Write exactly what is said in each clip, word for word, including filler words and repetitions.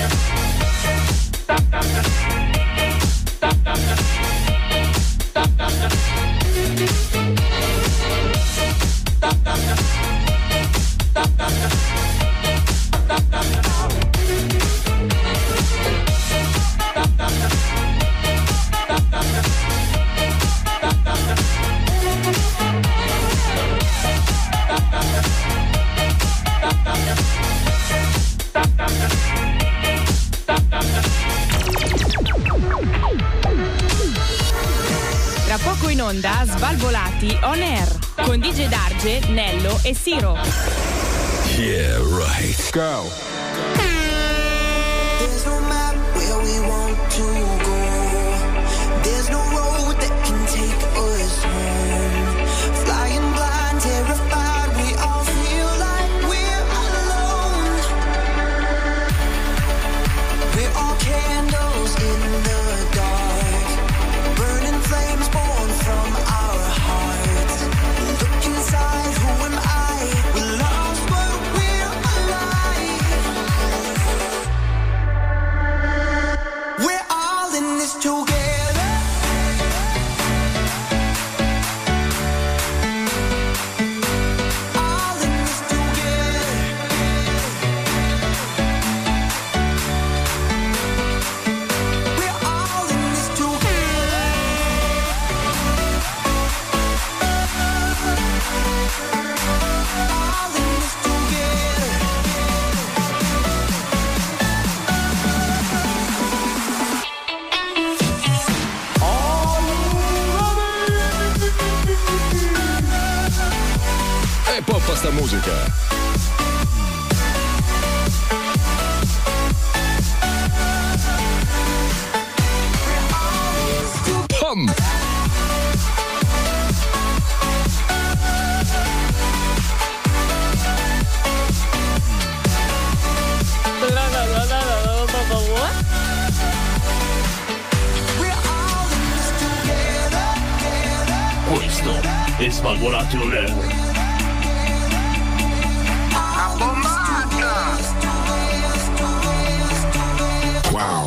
Tra poco in onda Svalvolati on air con D J Darge, Nello e Siro. Yeah, right. Go. There's no map where we want to go. There's no road that can take us home. Flying blind, terrified, we all feel like we're alone. We're all candles in the dark, burning flames born from our hearts. Look inside, who am I? We're lost, but we're alive. We're all in this together. All in this together. We're all in this together. All in this together. E poppa sta musica. Pum. We're all in this together. Questo è Svalvolati on air. Wow.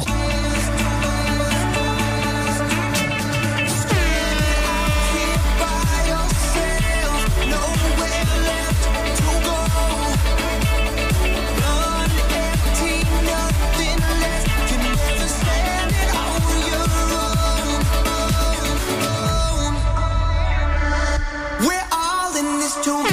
By ourselves, nowhere left to go. None empty, nothing left. You never stand it on your own. We're all in this together.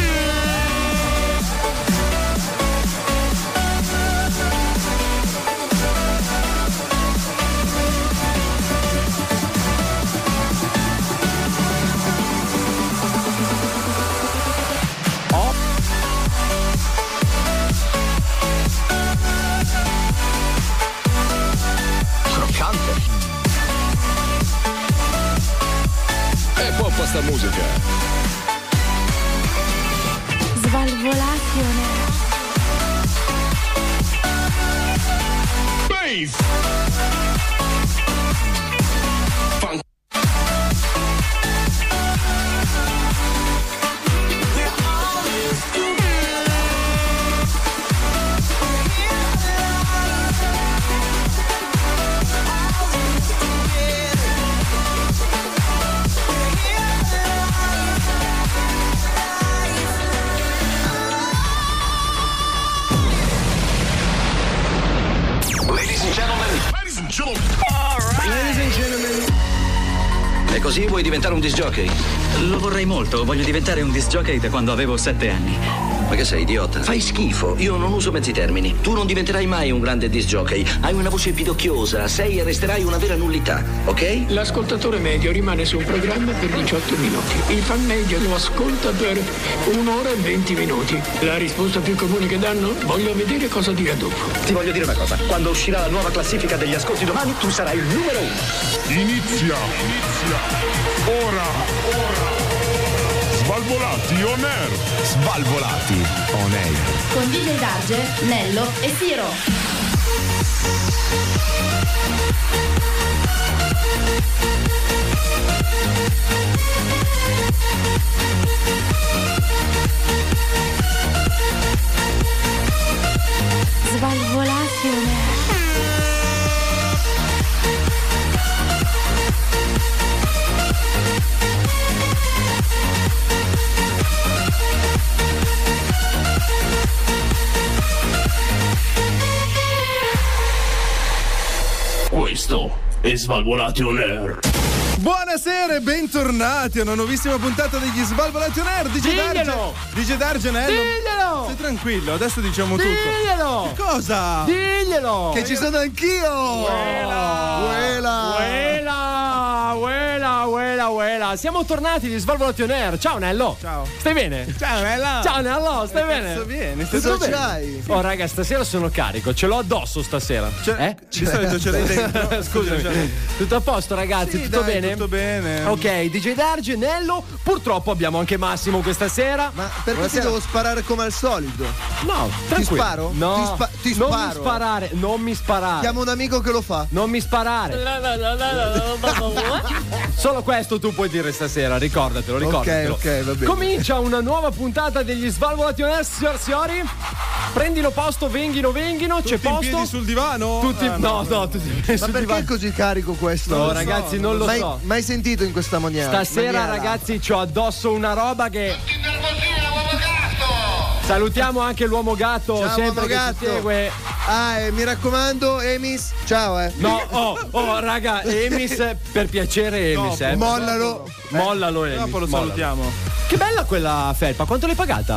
Croccante. E poppa sta musica. Svalvolati on air. Bass. Funk. We're all in this together. We're here alive. All in this together. We're here Ladies and gentlemen. Ladies and gentlemen. Ladies and gentlemen. E così vuoi diventare un disc jockey? Lo vorrei molto, voglio diventare un disc jockey da quando avevo sette anni. Ma che sei, idiota? Fai schifo, io non uso mezzi termini. Tu non diventerai mai un grande disc jockey. Hai una voce pidocchiosa, sei e resterai una vera nullità, ok? L'ascoltatore medio rimane su un programma per diciotto minuti. Il fan medio lo ascolta per un'ora e venti minuti. La risposta più comune che danno? Voglio vedere cosa dirà dopo. Ti voglio dire una cosa. Quando uscirà la nuova classifica degli ascolti domani, tu sarai il numero uno. Inizia. Inizia. Ora. Ora. Svalvolati on air. Svalvolati on air. Con D J Darge, Nello e Siro. Svalvolati on air. Questo è Svalvolati On Air. Buonasera e bentornati a una nuovissima puntata degli Svalvolati On Air. D J Darge, D J Darge Nello. Diglielo! Stai tranquillo, adesso diciamo tutto. Diglielo! Che cosa? Diglielo! Che ci sono anch'io! Uela! Uela! Uela! Uela! Uela! Uela! Siamo tornati di Svalvolati On Air. Ciao Nello! Ciao! Stai bene? Ciao Nello! Ciao Nello! Stai bene? Sto bene, stai Cosa bene. c'hai? Oh raga, stasera sono carico, ce l'ho addosso stasera. Cioè, eh? di solito ce l'hai dentro. Scusami. Tutto a posto ragazzi? Sì, tutto dai, bene? tutto bene. Ok, D J Darge, Nello, purtroppo abbiamo anche Massimo questa sera. Ma perché ti Buonasera. devo sparare come al solito? No, Ti tranquillo. sparo? No, Ti, spa- ti non mi sparo. sparare, non mi sparare. Chiamo un amico che lo fa. Non mi sparare. Solo questo tu puoi dire stasera, ricordatelo, ricordatelo. Ok, ok, va bene. Comincia una nuova puntata degli Svalvolati On Air, signor signori. Prendilo posto, venghino, venghino, c'è Tutti in posto. piedi sul divano? Tutti, Ah, no, no, tutti in piedi Ma sul perché divano. è così carico questo? No, Non lo ragazzi, so. non lo mai, so. Mai sentito in questa maniera? Stasera, maniera. ragazzi, c'ho addosso una roba che. Salutiamo anche l'uomo gatto, Ciao, sempre uomo che gatto. ci segue. Ah, e mi raccomando, Emis, ciao eh. No, oh, oh, raga, Emis, per piacere, Emis, Dopo, eh. mollalo. Mollalo, Emis. Dopo lo mollalo. salutiamo. Che bella quella felpa, quanto l'hai pagata?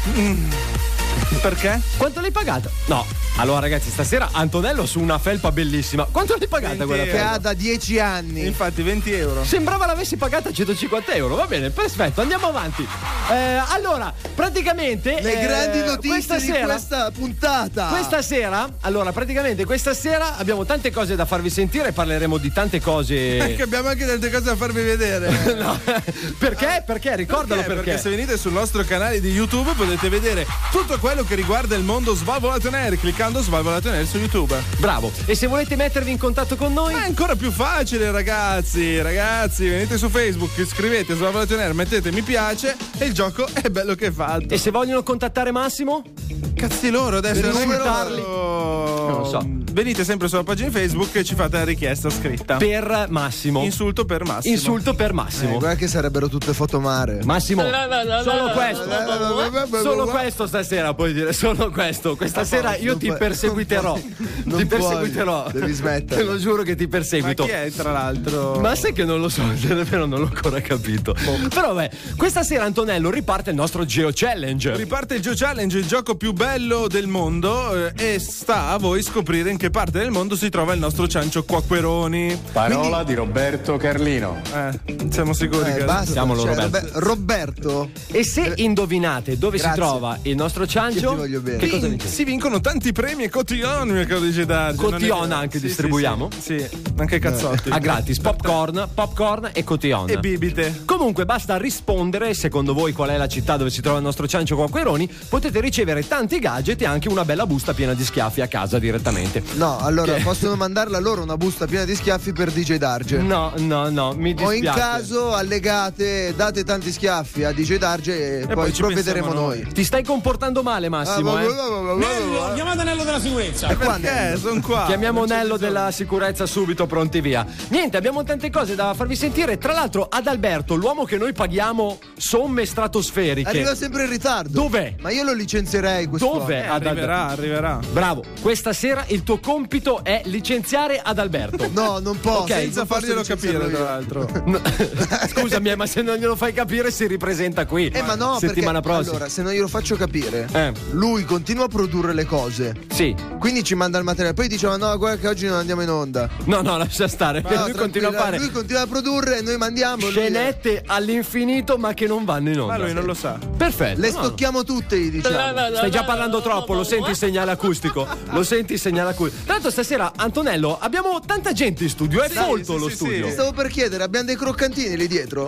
Perché? Quanto l'hai pagata? No, allora ragazzi, stasera Antonello su una felpa bellissima. Quanto l'hai pagata venti quella Che felpa? ha da dieci anni. Infatti venti euro. Sembrava l'avessi pagata centocinquanta euro. Va bene, perfetto, andiamo avanti. Eh, allora, praticamente Le eh, grandi notizie questa di sera, questa puntata. Questa sera, allora, praticamente questa sera abbiamo tante cose da farvi sentire, parleremo di tante cose. Perché abbiamo anche tante cose da farvi vedere. No, perché? Perché? Ricordalo Perché? perché. Perché se venite sul nostro canale di YouTube potete vedere tutto quello che riguarda il mondo Svalvolati On Air cliccando Svalvolati On Air su YouTube. Bravo. E se volete mettervi in contatto con noi? Ma è ancora più facile, ragazzi. Ragazzi, venite su Facebook, scrivete Svalvolati On Air, mettete mi piace e il gioco è bello che è fatto. E se vogliono contattare Massimo? Cazzi loro adesso Per non insultarli? Non lo so. Venite sempre sulla pagina Facebook e ci fate la richiesta scritta. Per Massimo. Insulto per Massimo. Insulto per Eh, Massimo. guarda che sarebbero tutte foto mare. Massimo, solo questo. Solo questo stasera puoi dire, solo questo. Questa sera io non ti puoi- perseguiterò. non Ti puoi, perseguiterò. devi smettere. Te lo giuro che ti Ma perseguito. chi è tra l'altro? Ma sai che non lo so, davvero non l'ho ancora capito. Però beh, questa sera Antonello riparte il nostro Geo Challenge. Riparte il Geo Challenge, il gioco più bello del mondo, eh, e sta a voi scoprire in che parte del mondo si trova il nostro ciancio Quacqueroni. Parola di Roberto Carlino. Eh, siamo sicuri Eh, che basta, Siamolo, cioè, Roberto. Robe- Roberto. E se indovinate dove Grazie. si trova il nostro Io ciancio, ti voglio bene. che cosa Vin- dici? si vincono tanti premi e cotillon, mio caro D J Darge. Non è Cotillon vero? anche Sì, distribuiamo? Sì, sì, sì. Anche cazzotti. A gratis, popcorn, popcorn e cotillon. E bibite. Comunque basta rispondere, secondo voi qual è la città dove si trova il nostro ciancio Quacqueroni, potete ricevere tanti gadget e anche una bella busta piena di schiaffi a casa direttamente. No, allora Che- possono mandarla loro una busta piena di schiaffi per D J Darge. No, no, no, mi O dispiace. in caso allegate, date tanti schiaffi a D J Darge e, poi poi ci provvederemo pensiamo noi. Ti stai comportando male, Massimo, Ah, eh? Nello, chiamate Nello della sicurezza. E qua Perché? Nello? Sono qua. Chiamiamo Non c'è Nello bisogno. della sicurezza subito, pronti via. Niente, abbiamo tante cose da farvi sentire. Tra l'altro, Adalberto, l'uomo che noi paghiamo somme stratosferiche. Arriva sempre in ritardo. Dov'è? Ma io lo licenzierei quest'uomo. Dov'è? Eh, arriverà, arriverà. Bravo, questa sera il tuo compito è licenziare Adalberto. No, non posso. Ok, Senza non posso farglielo capire, licenziarlo tra io. l'altro. No, scusami, eh, ma se non glielo fai capire si ripresenta qui. Eh, ma no, settimana perché prossima. allora, se non glielo faccio capire, Eh. lui continua a produrre le cose. Sì. Quindi ci manda il materiale. Poi diceva: no, guarda che oggi non andiamo in onda. No, no, lascia stare. No, lui continua a tranquilla, fare Lui continua a produrre e noi mandiamo. lui- scenette all'infinito, ma che non vanno in onda. Ma lui non lo sa. Perfetto. Le no. stocchiamo tutte, gli diciamo. Stai già parlando troppo, lo senti il segnale acustico? Lo senti il segnale acustico? Tra l'altro stasera, Antonello, abbiamo tanta gente in studio, è Sì, folto sì, lo sì, studio. sì. Stavo per chiedere, abbiamo dei croccantini lì dietro?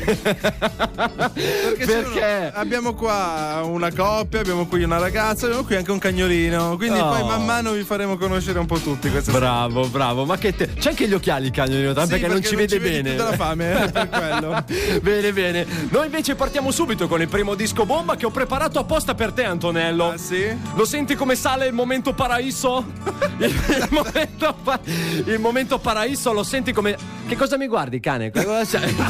Perché, Perché? sono- abbiamo qua una coppia, abbiamo qui una ragazza, abbiamo qui anche un cagnolino. Quindi Oh. poi man mano vi faremo conoscere un po' tutti questa sera. Bravo, bravo, ma che te... C'è anche gli occhiali il cagnolino, Sì, perché non ci vede vedi bene. tutta la fame, eh, per quello. Bene, bene. Noi invece partiamo subito con il primo disco bomba che ho preparato apposta per te, Antonello. Ah, sì? Lo senti come sale il momento paraiso? il, il momento pa- il momento paraiso lo senti come. Che cosa mi guardi, cane? Che cosa c'è?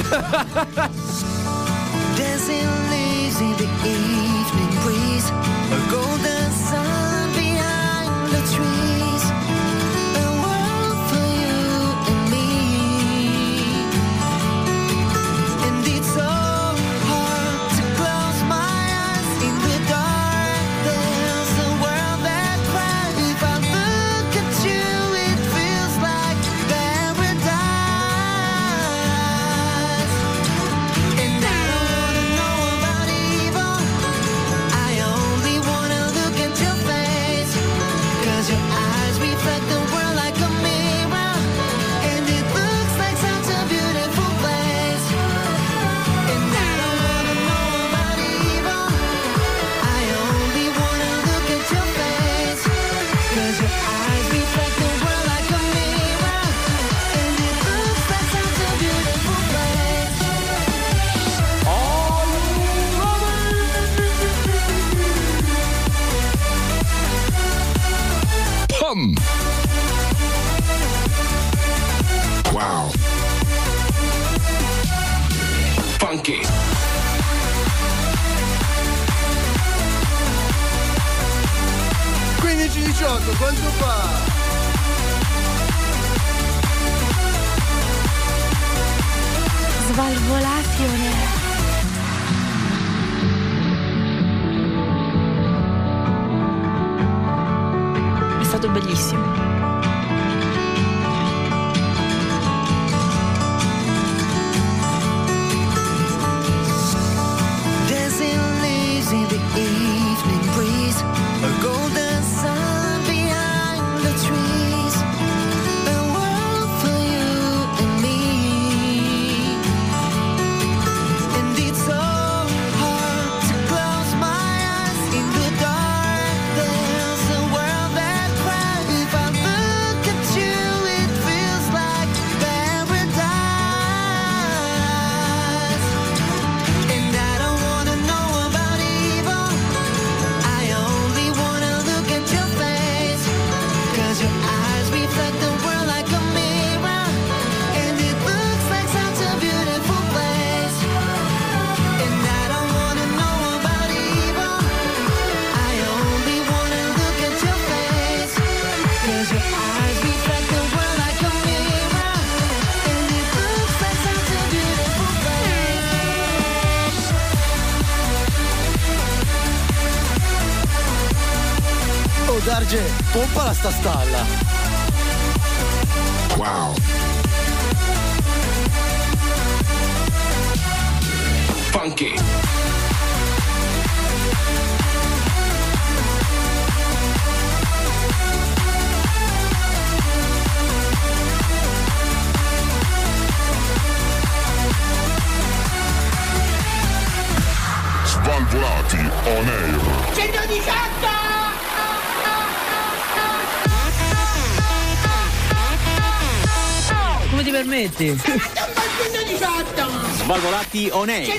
Dancing leaves in the evening breeze, a golden sun behind the trees, a world for you dieci diciotto, quanto fa? Svalvolati on air. È stato bellissimo. Dancing leaves in the evening breeze, a golden sun behind the trees, a world for you and me. And it's so hard to close my eyes in the dark. There's a world that cries. If I look at you, it feels like paradise. And I don't wanna know about evil, I only wanna look at your face. 'Cause your eyes reflect the world like a mirror, and it looks like such a beautiful place. And I don't wanna know about evil, I only wanna look at your face. 'Cause your eyes reflect the world like a mirror, and it looks like such a beautiful place. Oh Darge, pompala sta stalla. Wow. Funky. Svalvolati on air. Come ti permetti? Svalvolati on air.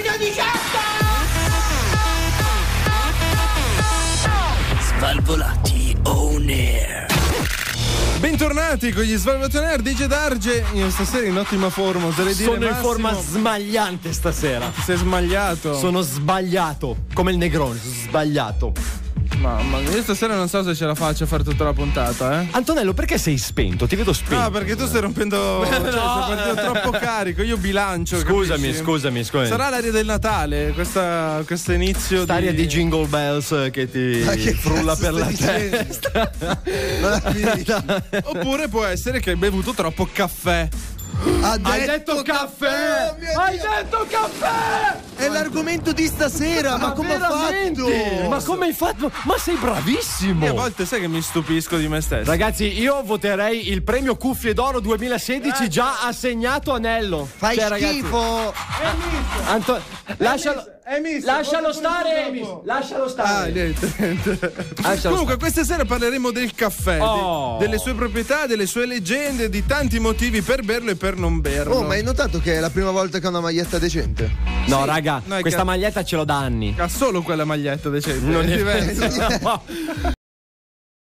Svalvolati on air. Bentornati con gli Svalvolati on air, D J Darge. Io stasera in ottima forma, oserei dire. Sono in Massimo, forma smagliante stasera. ti sei smagliato. Sono sbagliato. Come il Negroni, sono sbagliato. Mamma mia, io stasera non so se ce la faccio a fare tutta la puntata, eh. Antonello, perché sei spento? Ti vedo spento. No, perché tu stai rompendo. Cioè, No. stai partendo troppo carico. Io bilancio. Scusami, capisci? scusami, scusami. Sarà l'aria del Natale, questa, questo inizio Quest'aria di... di Jingle Bells che ti Ma che frulla cazzo per la stai dicendo? testa. Non la finisci. Oppure può essere che hai bevuto troppo caffè. Ha Hai detto caffè! Oh, mio Hai Dio. detto caffè! È l'argomento di stasera, ma, come ha veramente? fatto? Ma come hai fatto? Ma sei bravissimo! Io a volte sai che mi stupisco di me stesso. Ragazzi, io voterei il premio Cuffie d'Oro duemilasedici già assegnato a Nello. Fai Cioè, ragazzi, schifo. Anto- lascialo, Hai visto? lascialo Quanto stare, minuti Emis. dopo? Lascialo Ah, stare. niente, niente. Lascialo Comunque, questa sera parleremo del caffè, de- Oh. delle sue proprietà, delle sue leggende, di tanti motivi per berlo e per non berlo. Oh, ma hai notato che è la prima volta che ho una maglietta decente? No, raga, No, è questa che- maglietta ce l'ho da anni. Ha solo quella maglietta decente. Non è diverso. vero.